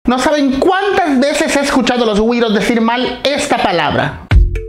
No saben cuántas veces he escuchado a los güiros decir mal esta palabra.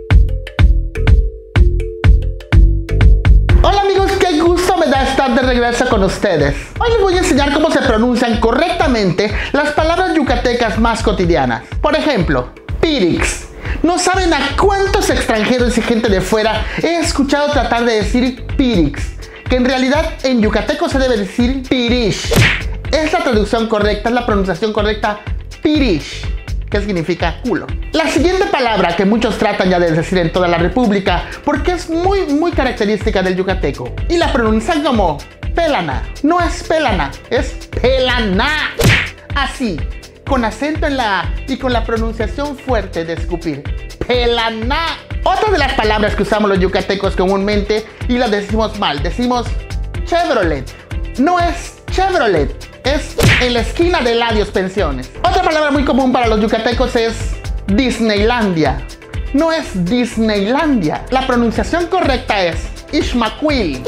Hola amigos, qué gusto me da estar de regreso con ustedes. Hoy les voy a enseñar cómo se pronuncian correctamente las palabras yucatecas más cotidianas. Por ejemplo, pirix. No saben a cuántos extranjeros y gente de fuera he escuchado tratar de decir pirix, que en realidad en yucateco se debe decir pirish. Es la traducción correcta, es la pronunciación correcta, pirish, que significa culo. La siguiente palabra que muchos tratan ya de decir en toda la república porque es muy característica del yucateco y la pronuncian como pelana. No es pelana, es pelana. Así, con acento en la A y con la pronunciación fuerte de escupir. Pelana. Otra de las palabras que usamos los yucatecos comúnmente y las decimos mal, decimos Chevrolet. No es Chevrolet, es en la esquina de Ladios Pensiones. Otra palabra muy común para los yucatecos es Disneylandia. No es Disneylandia. La pronunciación correcta es Ixmaquil.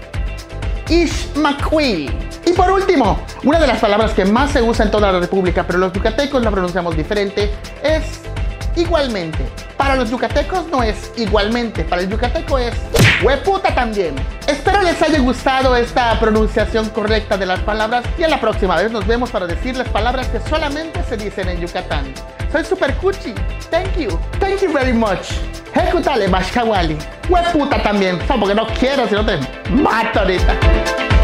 Ixmaquil. Y por último, una de las palabras que más se usa en toda la república, pero los yucatecos la pronunciamos diferente, es igualmente. Para los yucatecos no es igualmente, para el yucateco es hueputa también. Espero les haya gustado esta pronunciación correcta de las palabras y a la próxima vez nos vemos para decir las palabras que solamente se dicen en Yucatán. Soy Super Cuchi. Thank you very much. Ejecutale, bashkawali. Hueputa también, no, porque no quiero, si no te mato ahorita.